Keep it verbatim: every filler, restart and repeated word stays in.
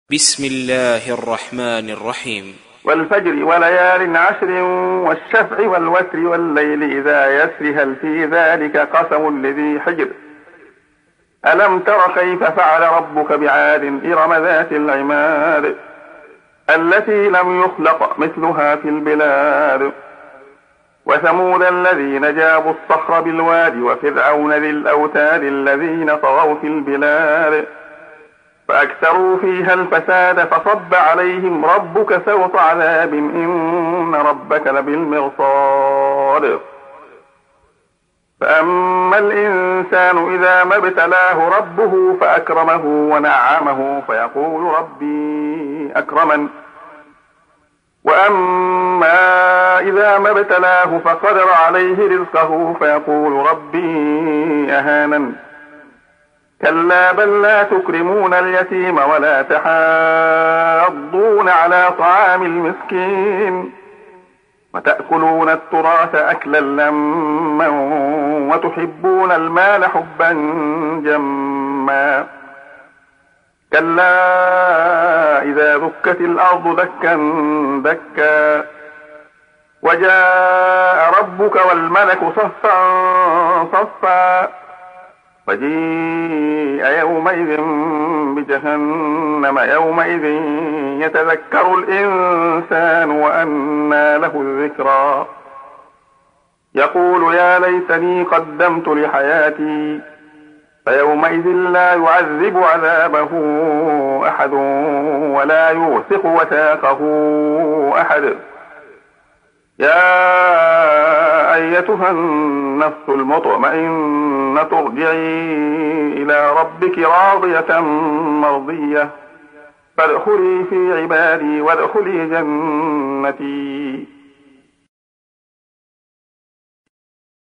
بسم الله الرحمن الرحيم. والفجر وليال عشر والشفع والوتر والليل إذا يسر هل في ذلك قسم لذي حجر ألم تر كيف فعل ربك بعاد إرم ذات العماد التي لم يخلق مثلها في البلاد وثمود الذين جابوا الصخر بالواد وفرعون ذي الأوتاد الذين طغوا في البلاد فأكثروا فيها الفساد فصب عليهم ربك سوط عذاب إن ربك لبالمرصاد فأما الإنسان إذا ما ابتلاه ربه فأكرمه ونعمه فيقول ربي أكرمن وأما إذا ما ابتلاه فقدر عليه رزقه فيقول ربي أهانن كلا بل لا تكرمون اليتيم ولا تحاضون على طعام المسكين وتأكلون التراث أكلا لما وتحبون المال حبا جما كلا إذا دكت الأرض دكا دكا وجاء ربك والملك صفا صفا وجيء يومئذ بجهنم يومئذ يتذكر الإنسان وأنى له الذكرى يقول يا ليتني قدمت لحياتي فيومئذ لا يعذب عذابه أحد ولا يوثق وثاقه أحد يا أيتها النفس المطمئنة ارجعي إلى ربك راضية مرضية فادخلي في عبادي وادخلي جنتي